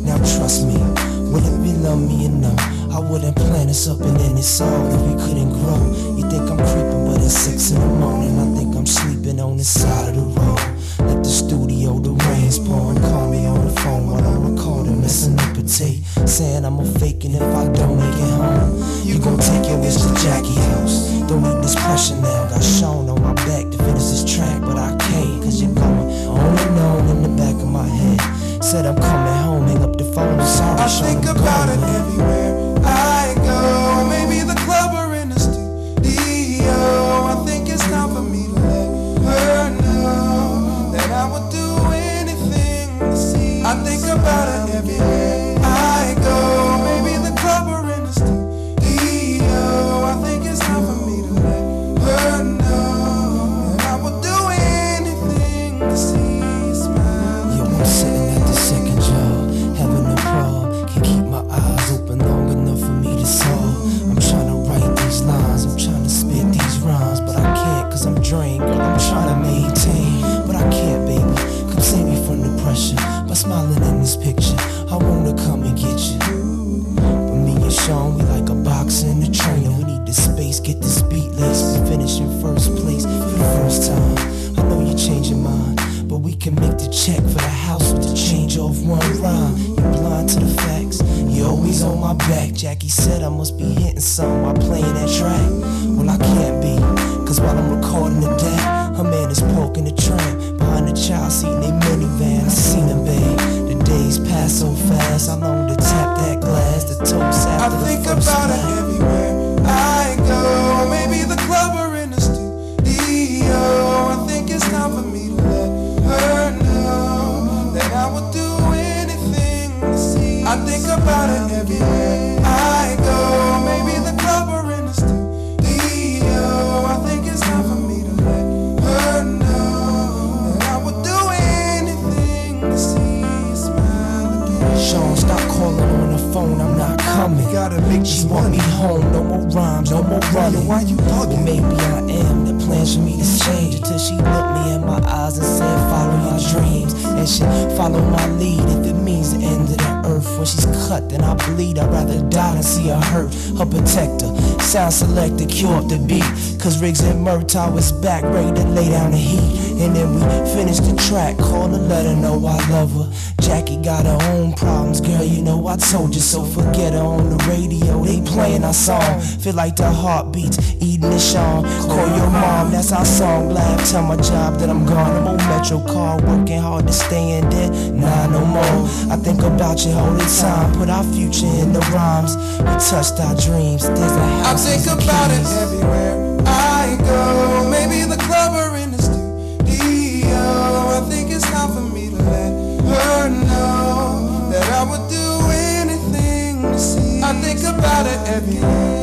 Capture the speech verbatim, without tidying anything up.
Now trust me, wouldn't be love me enough, I wouldn't plan us up and then it's all if we couldn't grow. You think I'm creeping, but it's six in the morning. I think I'm sleeping on the side of the road. At the studio, the rain's pouring. Call me on the phone while I'm recording, messing up a tape, saying I'm a faking if I don't make it home. You gon' take your wish to Jackie house. Don't need this pressure now. Got Sean on my back to finish this track, but I can't, cause you're going on and on in the back of my head. Said I'm coming home, hang up the phone, sorry, I Sean, think I'm about going, it man. everywhere I go. Maybe the club or in the studio. I think it's time for me to let her know that I would do anything to see. I think about it everywhere I go. Maybe the club or in the studio. I think it's time for me to let her know that I would do anything to see you smile. Yo, I'm sitting at the second job, having a problem. Can't keep my eyes open long enough for me to solve. I'm trying to write these lines, I'm trying to spit these rhymes, but I can't cause I'm drained. Girl, I'm trying to maintain, but I can't, baby. Come save me from the pressure by smiling in this picture. I wanna come and get you, but me and Sean, we like a boxer and a trainer. We need the space, get this beat laced. We finish in first place for the first time. I know you change your mind, but we can make the check for the house with the change of one rhyme. You're blind to the facts, you're always on my back. Jackie said I must be hitting something while playing that track. Well, I can't be, cause while I'm recording the deck, her man is poking the tramp behind the child seat in a minivan. I seen him, babe. The days pass so fast, I long to tap that glass, the toast after I think the first about glass. it everywhere I go. Maybe the club or in the studio. I think it's time for me to let her know that I would do anything to see. I think about it everywhere I go. Maybe the club or in the studio. I think it's time for me to let her know that I would do anything to see you smile again. Sean, stop calling on the phone, I'm not coming. Gotta make She you want me home, no more rhymes, no more running. Why you Well, bugging? maybe I am, the plans for me to change until she looked me in my eyes and said, follow your dreams. And she follow my lead if it means the end of the earth. When she's cut, then I bleed, I'd rather die than see her hurt. Her protector, sound selector, cue up the beat. Cause Riggs and Mirtaugh is back, ready to lay down the heat. And then we finish the track, call her, let her know I love her. Jackie got her own problems, girl, you know I told you so. Forget her on the radio, they playing our song. Feel like the heartbeats, eating the Sean. Call your mom, that's our song. Laugh, tell my job that I'm gone. I'm on Metro car, working hard to stay in there. Nah, no more. I think about you all the time. Put our future in the rhymes. We touched our dreams. There's a I house. think there's the about it keys. everywhere I go. Maybe the club or in the studio. I think it's time for me to let her know that I would do anything to see. I think about it everywhere